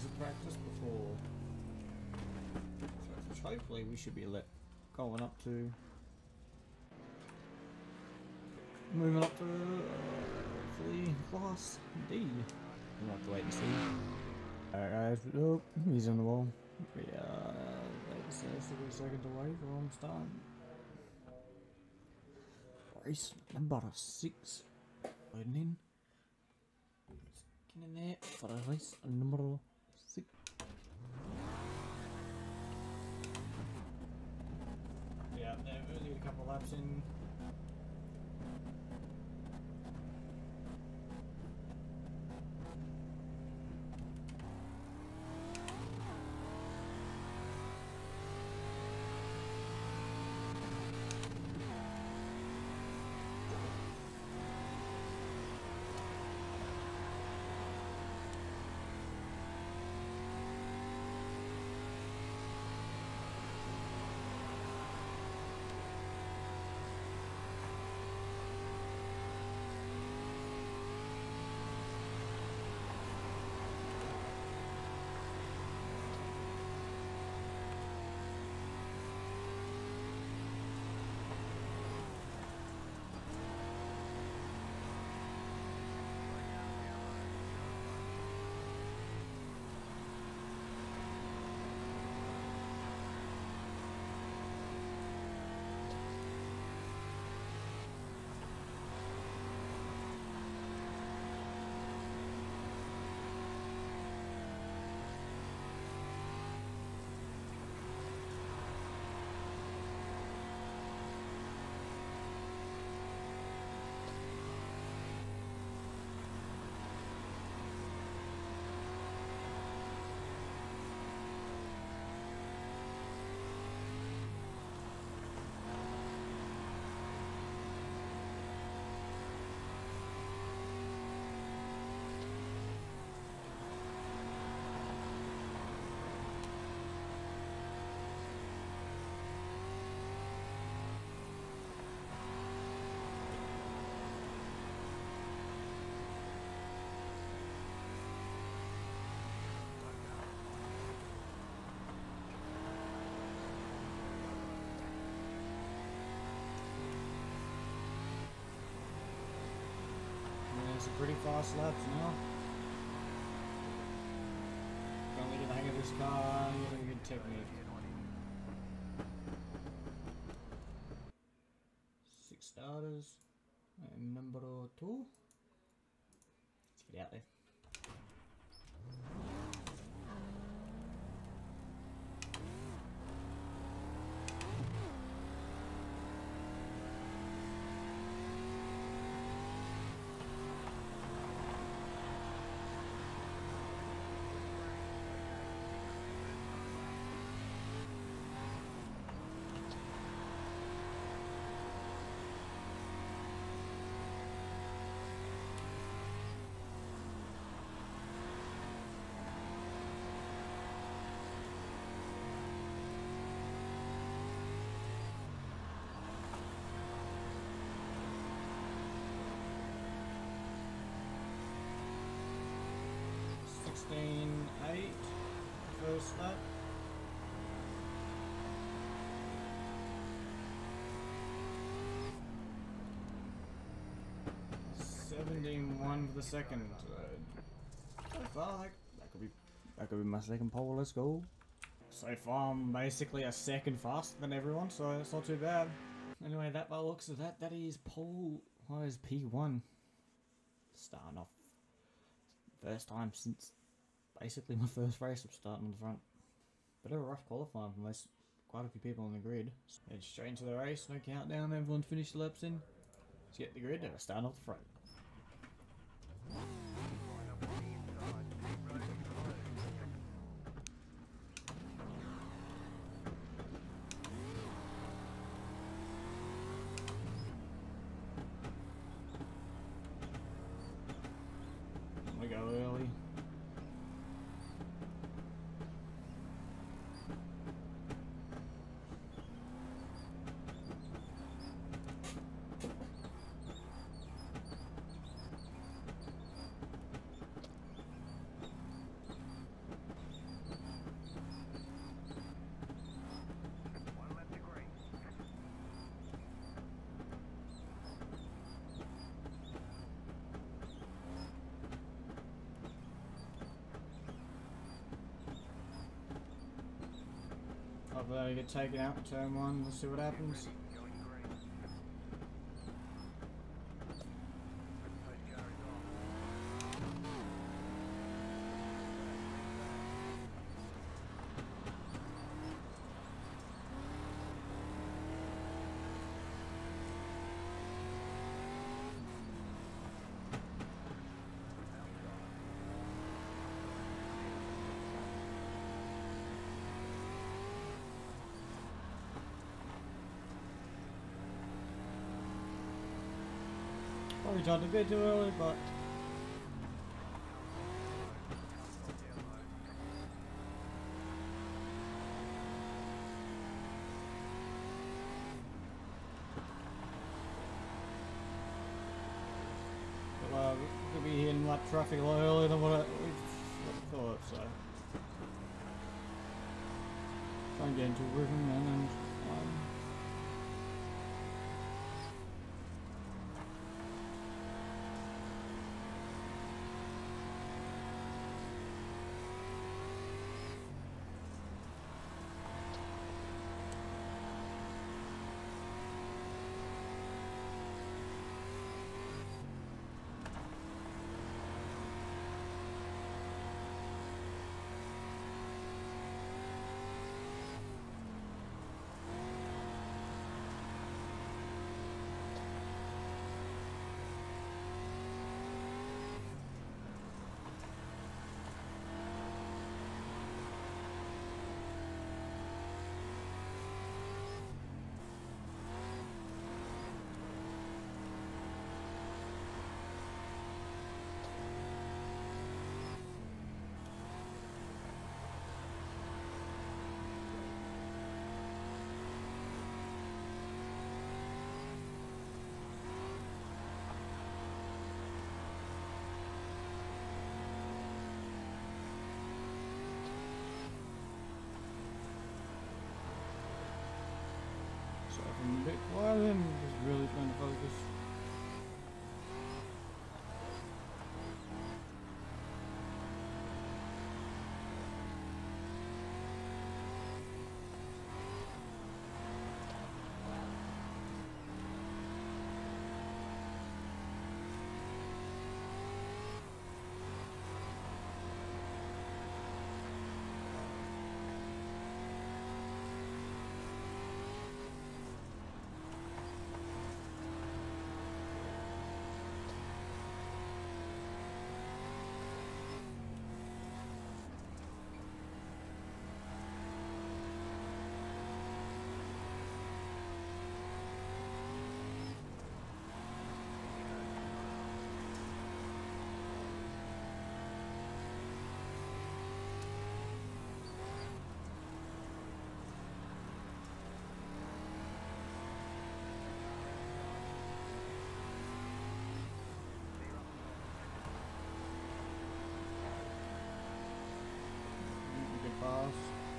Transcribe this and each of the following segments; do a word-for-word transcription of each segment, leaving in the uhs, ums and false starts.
rounds of practice before. So hopefully we should be let going up to moving up to uh, hopefully class D. We'll have to wait and see. Alright, oh, he's on the wall. We are like thirty seconds away from starting. Race number six. Loading in. Get in there for race number six. Yeah, there, we'll need a couple of laps in. Some pretty fast laps now. Gonna get the hang of this car, you have a good technique. Six starters and number two. Let's get out there. sixteen eight first lap. seventeen one for the second. Uh, so far, that, that could be that could be my second pole. Let's go. So far, I'm basically a second faster than everyone, so it's not too bad. Anyway, that by the looks of that, that is pole. What is P one? Starting off first time since basically my first race. I'm starting on the front. Bit of a rough qualifying from most, quite a few people on the grid. Head straight into the race, no countdown. Everyone's finished the laps in. Let's get the grid and we're starting off the front. We go early. Hopefully I get taken out in turn one, let's see what happens. Probably jumped a bit too early, but well, uh, we could be hitting like traffic a lot earlier than what I, we thought, so try and get into a rhythm and then um, so if I'm a bit quiet, I'm just really trying to focus. Pass.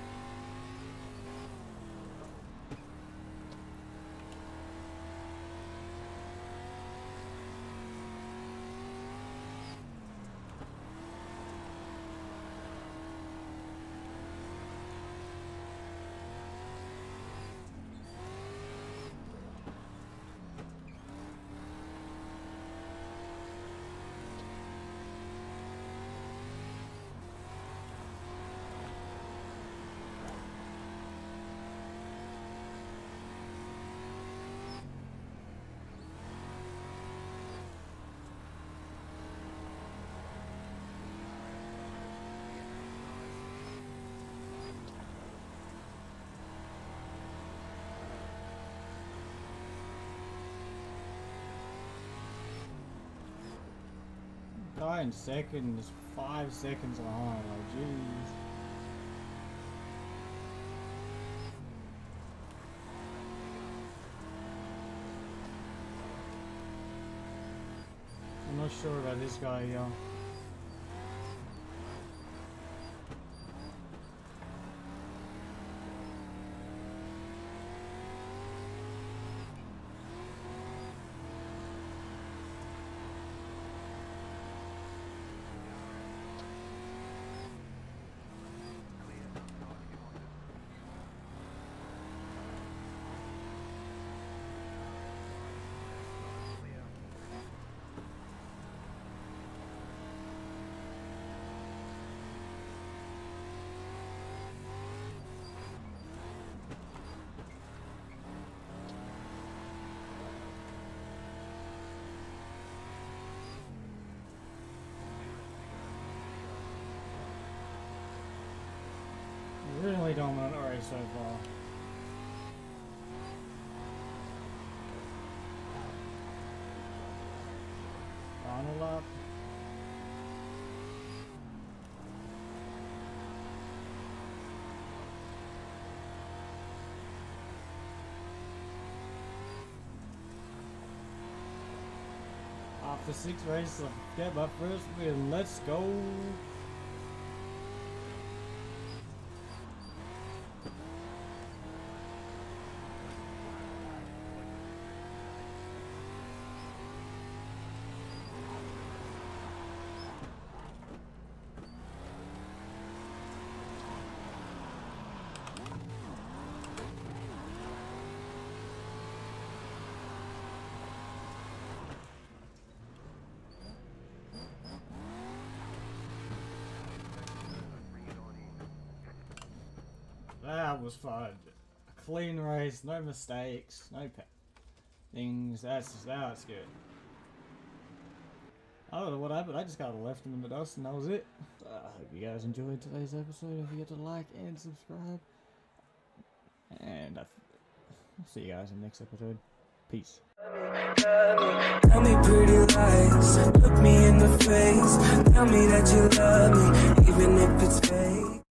Guy in second is five seconds behind, like jeez. I'm not sure about this guy here. Extremely dominant race so far. Final lap. After six races, I get my first win. Let's go. That was fun. A clean race, no mistakes, no pa things. That's that's good. I don't know what happened. I just got left in the dust, and that was it. Uh, I hope you guys enjoyed today's episode. Don't forget to like and subscribe. And I'll see you guys in the next episode. Peace. Tell me pretty lies, look me in the face. Tell me that you love me, even if it's fake.